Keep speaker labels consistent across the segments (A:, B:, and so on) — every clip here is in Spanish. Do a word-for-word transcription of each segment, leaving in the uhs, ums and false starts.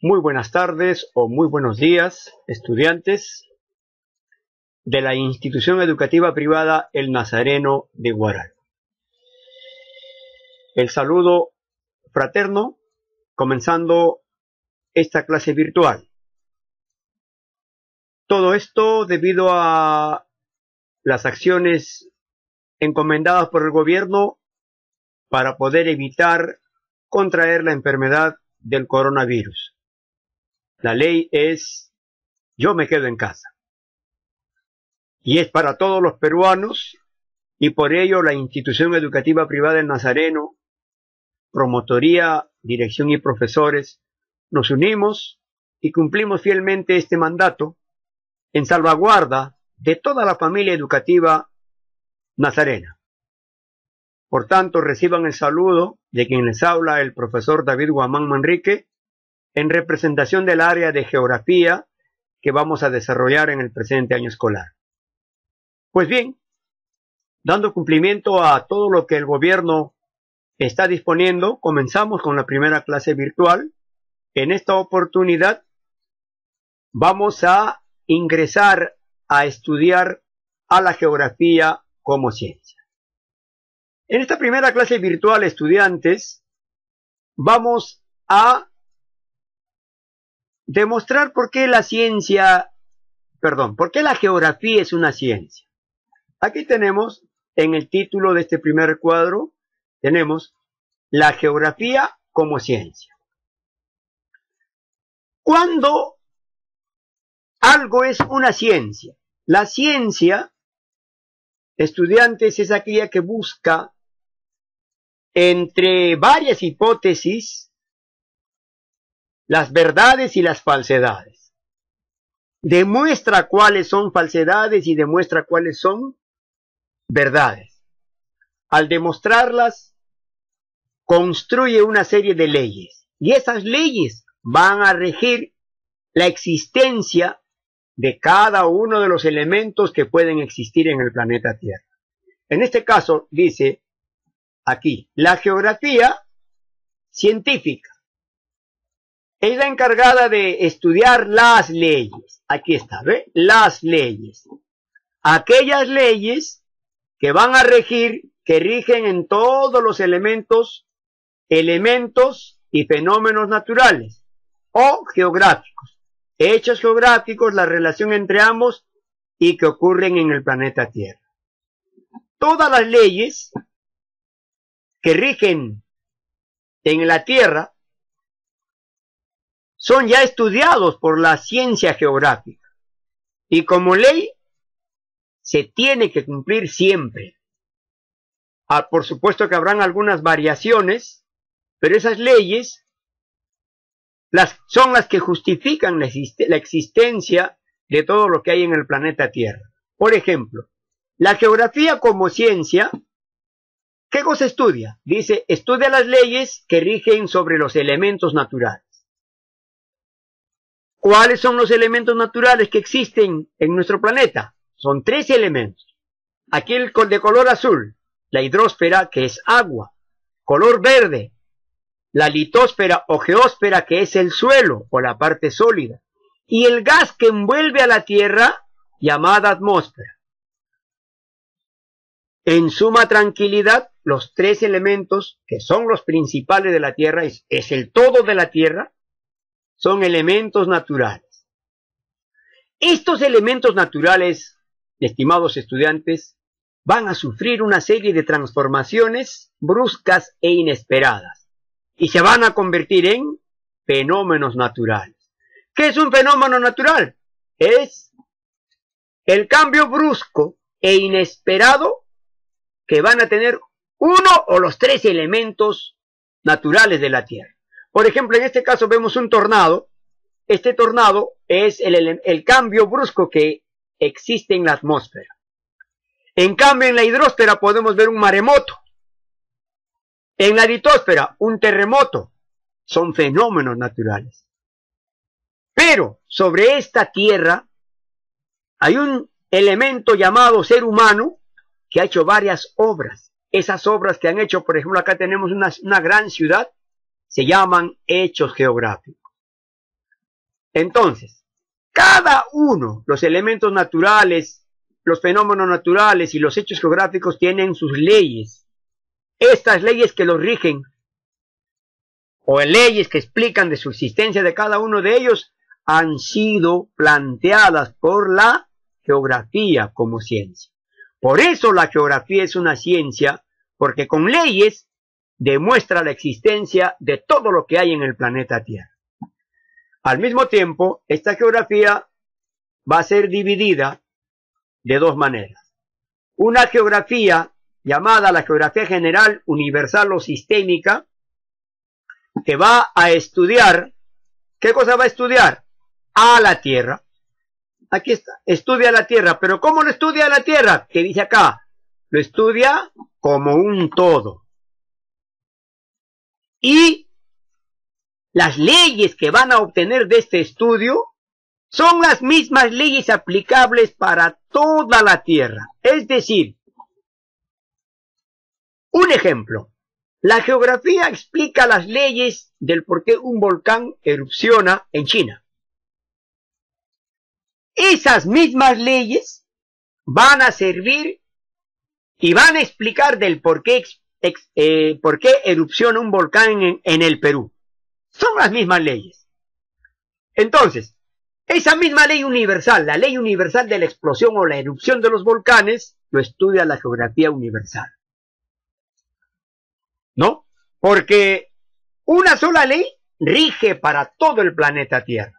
A: Muy buenas tardes o muy buenos días, estudiantes de la institución educativa privada El Nazareno de Huaral. El saludo fraterno, comenzando esta clase virtual. Todo esto debido a las acciones encomendadas por el gobierno para poder evitar contraer la enfermedad del coronavirus. La ley es yo me quedo en casa. Y es para todos los peruanos, y por ello la institución educativa privada del Nazareno, promotoría, dirección y profesores, nos unimos y cumplimos fielmente este mandato en salvaguarda de toda la familia educativa nazarena. Por tanto, reciban el saludo de quien les habla, el profesor David Guamán Manrique, en representación del área de geografía que vamos a desarrollar en el presente año escolar. Pues bien, dando cumplimiento a todo lo que el gobierno está disponiendo, comenzamos con la primera clase virtual. En esta oportunidad vamos a ingresar a estudiar a la geografía como ciencia. En esta primera clase virtual, estudiantes, vamos a demostrar por qué la ciencia, perdón, por qué la geografía es una ciencia. Aquí tenemos, en el título de este primer cuadro, tenemos la geografía como ciencia. ¿Cuándo algo es una ciencia? La ciencia, estudiantes, es aquella que busca entre varias hipótesis las verdades y las falsedades. Demuestra cuáles son falsedades y demuestra cuáles son verdades. Al demostrarlas, construye una serie de leyes. Y esas leyes van a regir la existencia de cada uno de los elementos que pueden existir en el planeta Tierra. En este caso, dice aquí, la geografía científica es la encargada de estudiar las leyes. Aquí está, ¿ve? Las leyes. Aquellas leyes que van a regir, que rigen en todos los elementos, elementos y fenómenos naturales o geográficos. Hechos geográficos, la relación entre ambos y que ocurren en el planeta Tierra. Todas las leyes que rigen en la Tierra son ya estudiados por la ciencia geográfica y como ley se tiene que cumplir siempre. Ah, por supuesto que habrán algunas variaciones, pero esas leyes las, son las que justifican la, exist la existencia de todo lo que hay en el planeta Tierra. Por ejemplo, la geografía como ciencia, ¿qué cosa estudia? Dice, estudia las leyes que rigen sobre los elementos naturales. ¿Cuáles son los elementos naturales que existen en nuestro planeta? Son tres elementos. Aquí el de color azul, la hidrósfera, que es agua. Color verde, la litósfera o geósfera, que es el suelo o la parte sólida. Y el gas que envuelve a la Tierra, llamada atmósfera. En suma tranquilidad, los tres elementos, que son los principales de la Tierra, es, es el todo de la Tierra, son elementos naturales. Estos elementos naturales, estimados estudiantes, van a sufrir una serie de transformaciones bruscas e inesperadas y se van a convertir en fenómenos naturales. ¿Qué es un fenómeno natural? Es el cambio brusco e inesperado que van a tener uno o los tres elementos naturales de la Tierra. Por ejemplo, en este caso vemos un tornado. Este tornado es el, el cambio brusco que existe en la atmósfera. En cambio, en la hidrósfera podemos ver un maremoto. En la litósfera, un terremoto. Son fenómenos naturales. Pero sobre esta Tierra hay un elemento llamado ser humano que ha hecho varias obras. Esas obras que han hecho, por ejemplo, acá tenemos una, una gran ciudad, se llaman hechos geográficos. Entonces, cada uno, los elementos naturales, los fenómenos naturales y los hechos geográficos tienen sus leyes. Estas leyes que los rigen, o leyes que explican de subsistencia de cada uno de ellos, han sido planteadas por la geografía como ciencia. Por eso la geografía es una ciencia, porque con leyes demuestra la existencia de todo lo que hay en el planeta Tierra. Al mismo tiempo, esta geografía va a ser dividida de dos maneras. Una geografía llamada la geografía general, universal o sistémica, que va a estudiar, ¿qué cosa va a estudiar? A la Tierra. Aquí está, estudia la Tierra, pero ¿cómo lo estudia la Tierra? ¿Qué dice acá? Lo estudia como un todo. Y las leyes que van a obtener de este estudio son las mismas leyes aplicables para toda la Tierra. Es decir, un ejemplo, la geografía explica las leyes del por qué un volcán erupciona en China. Esas mismas leyes van a servir y van a explicar del por qué, ex, eh, por qué erupciona un volcán en, en el Perú. Son las mismas leyes. Entonces, esa misma ley universal, la ley universal de la explosión o la erupción de los volcanes, lo estudia la geografía universal. ¿No? Porque una sola ley rige para todo el planeta Tierra.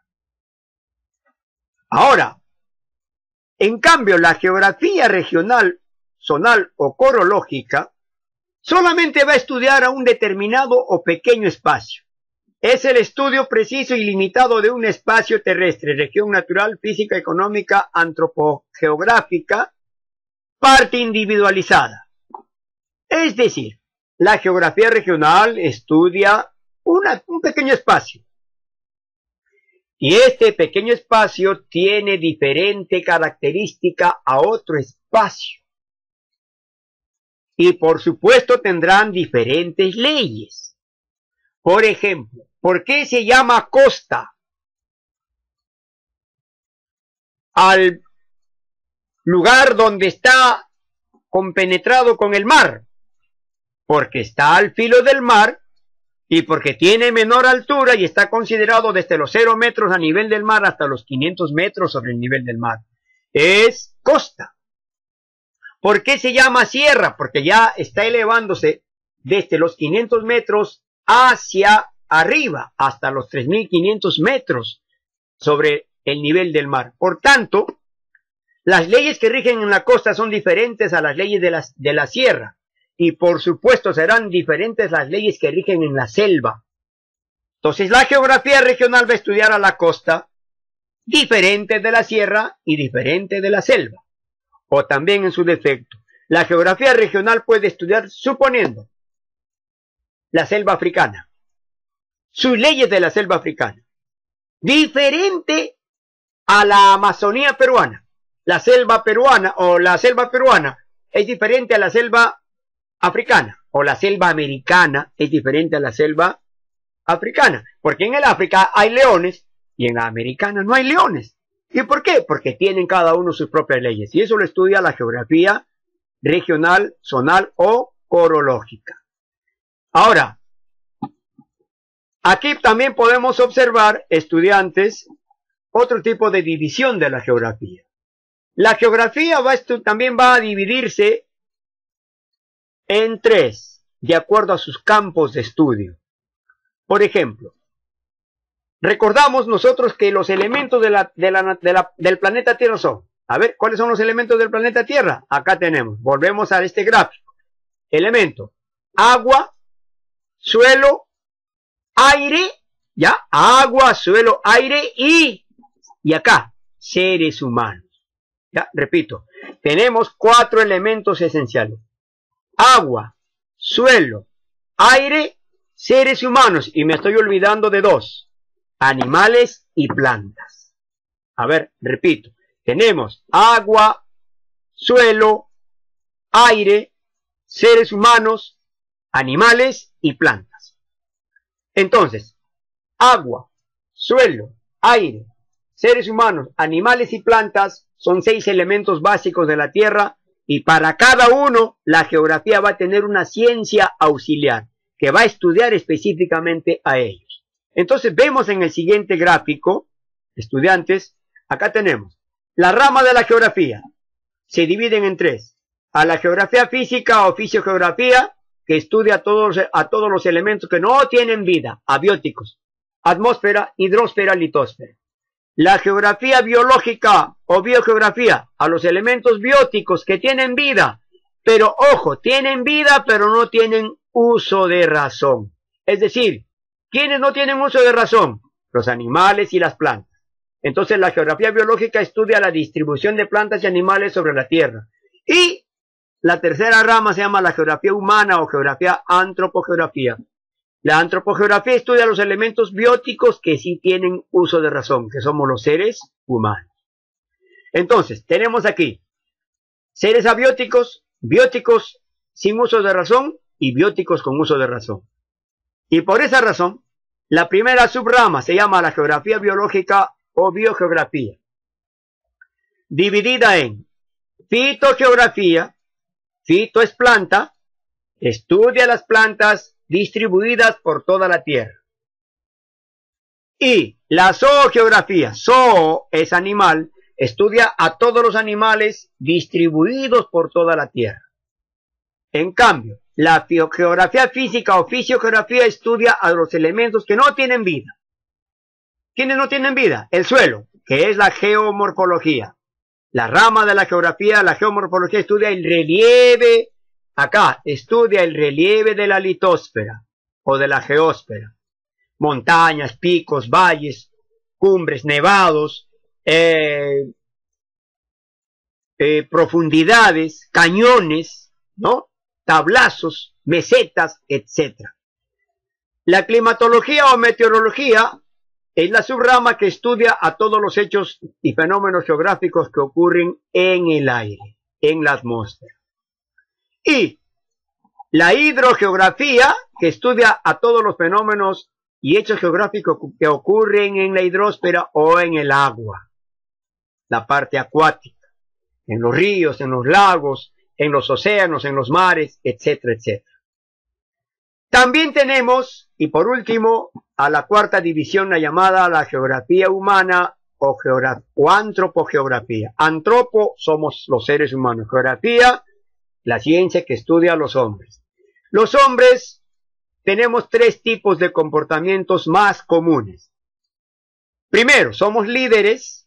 A: Ahora, en cambio, la geografía regional, zonal o corológica solamente va a estudiar a un determinado o pequeño espacio. Es el estudio preciso y limitado de un espacio terrestre, región natural, física, económica, antropogeográfica, parte individualizada. Es decir, la geografía regional estudia una, un pequeño espacio. Y este pequeño espacio tiene diferente característica a otro espacio. Y por supuesto tendrán diferentes leyes. Por ejemplo, ¿por qué se llama costa al lugar donde está compenetrado con el mar? Porque está al filo del mar y porque tiene menor altura y está considerado desde los cero metros a nivel del mar hasta los quinientos metros sobre el nivel del mar. Es costa. ¿Por qué se llama sierra? Porque ya está elevándose desde los quinientos metros hacia arriba, hasta los tres mil quinientos metros sobre el nivel del mar. Por tanto, las leyes que rigen en la costa son diferentes a las leyes de la, de la sierra. Y por supuesto serán diferentes las leyes que rigen en la selva. Entonces la geografía regional va a estudiar a la costa, diferente de la sierra y diferente de la selva. O también en su defecto, la geografía regional puede estudiar, suponiendo, la selva africana, sus leyes de la selva africana, diferente a la Amazonía peruana. La selva peruana o la selva peruana es diferente a la selva africana, o la selva americana es diferente a la selva africana, porque en el África hay leones y en la americana no hay leones. ¿Y por qué? Porque tienen cada uno sus propias leyes, y eso lo estudia la geografía regional, zonal o corológica. Ahora, aquí también podemos observar, estudiantes, otro tipo de división de la geografía. La geografía va también va a dividirse en tres, de acuerdo a sus campos de estudio. Por ejemplo, recordamos nosotros que los elementos de la, de la, de la, del planeta Tierra son, a ver, ¿cuáles son los elementos del planeta Tierra? Acá tenemos, volvemos a este gráfico. Elemento, agua, suelo, aire, ya, agua, suelo, aire y, y acá, seres humanos. Ya, repito, tenemos cuatro elementos esenciales. Agua, suelo, aire, seres humanos, y me estoy olvidando de dos, animales y plantas. A ver, repito, tenemos agua, suelo, aire, seres humanos, animales y plantas. Entonces, agua, suelo, aire, seres humanos, animales y plantas son seis elementos básicos de la Tierra, y para cada uno la geografía va a tener una ciencia auxiliar que va a estudiar específicamente a ellos. Entonces vemos en el siguiente gráfico, estudiantes, acá tenemos la rama de la geografía. Se dividen en tres: a la geografía física o fisiogeografía, que estudia a todos, a todos los elementos que no tienen vida, abióticos, atmósfera, hidrosfera, litosfera. La geografía biológica o biogeografía, a los elementos bióticos que tienen vida, pero ojo, tienen vida pero no tienen uso de razón. Es decir, ¿quiénes no tienen uso de razón? Los animales y las plantas. Entonces la geografía biológica estudia la distribución de plantas y animales sobre la Tierra. Y la tercera rama se llama la geografía humana o geografía antropogeografía. La antropogeografía estudia los elementos bióticos que sí tienen uso de razón, que somos los seres humanos. Entonces, tenemos aquí seres abióticos, bióticos sin uso de razón y bióticos con uso de razón. Y por esa razón, la primera subrama se llama la geografía biológica o biogeografía, dividida en fitogeografía. Fito es planta, estudia las plantas distribuidas por toda la Tierra. Y la zoogeografía, zoo es animal, estudia a todos los animales distribuidos por toda la Tierra. En cambio, la geografía física o fisiogeografía estudia a los elementos que no tienen vida. ¿Quiénes no tienen vida? El suelo, que es la geomorfología. La rama de la geografía, la geomorfología, estudia el relieve. Acá estudia el relieve de la litosfera o de la geósfera. Montañas, picos, valles, cumbres, nevados, eh, eh, profundidades, cañones, ¿no? Tablazos, mesetas, etcétera. La climatología o meteorología es la subrama que estudia a todos los hechos y fenómenos geográficos que ocurren en el aire, en la atmósfera. Y la hidrogeografía, que estudia a todos los fenómenos y hechos geográficos que ocurren en la hidrosfera o en el agua, la parte acuática, en los ríos, en los lagos, en los océanos, en los mares, etcétera, etcétera. También tenemos, y por último, a la cuarta división, la llamada la geografía humana o, o antropogeografía. Antropo somos los seres humanos, geografía, la ciencia que estudia a los hombres. Los hombres tenemos tres tipos de comportamientos más comunes. Primero, somos líderes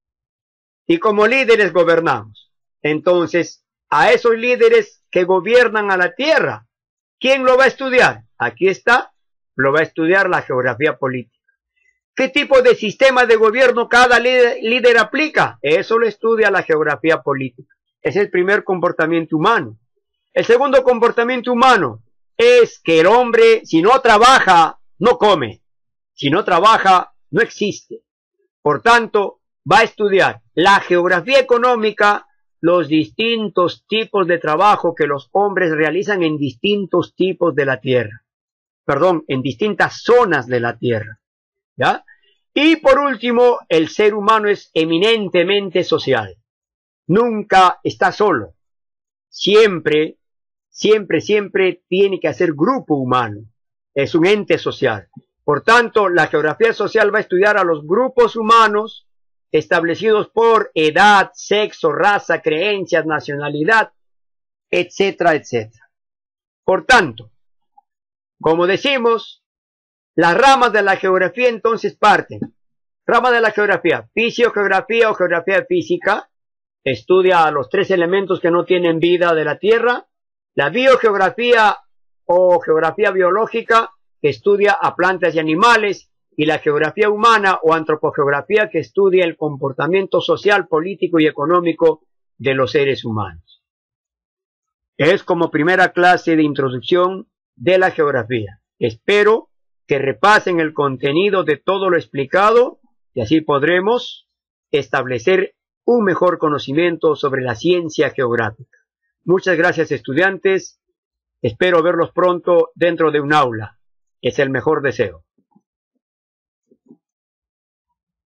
A: y como líderes gobernamos. Entonces, a esos líderes que gobiernan a la tierra, ¿quién lo va a estudiar? Aquí está, lo va a estudiar la geografía política. ¿Qué tipo de sistema de gobierno cada líder, líder aplica? Eso lo estudia la geografía política. Es el primer comportamiento humano. El segundo comportamiento humano es que el hombre, si no trabaja, no come. Si no trabaja, no existe. Por tanto, va a estudiar la geografía económica, los distintos tipos de trabajo que los hombres realizan en distintos tipos de la tierra. Perdón, en distintas zonas de la tierra. ¿Ya? Y por último, el ser humano es eminentemente social. Nunca está solo. Siempre, siempre, siempre tiene que hacer grupo humano. Es un ente social. Por tanto, la geografía social va a estudiar a los grupos humanos establecidos por edad, sexo, raza, creencias, nacionalidad, etcétera, etcétera. Por tanto, como decimos, las ramas de la geografía entonces parten. Rama de la geografía, fisiogeografía o geografía física, estudia a los tres elementos que no tienen vida de la Tierra. La biogeografía o geografía biológica, que estudia a plantas y animales. Y la geografía humana o antropogeografía, que estudia el comportamiento social, político y económico de los seres humanos. Es como primera clase de introducción de la geografía. Espero que repasen el contenido de todo lo explicado y así podremos establecer un mejor conocimiento sobre la ciencia geográfica. Muchas gracias, estudiantes. Espero verlos pronto dentro de un aula. Es el mejor deseo.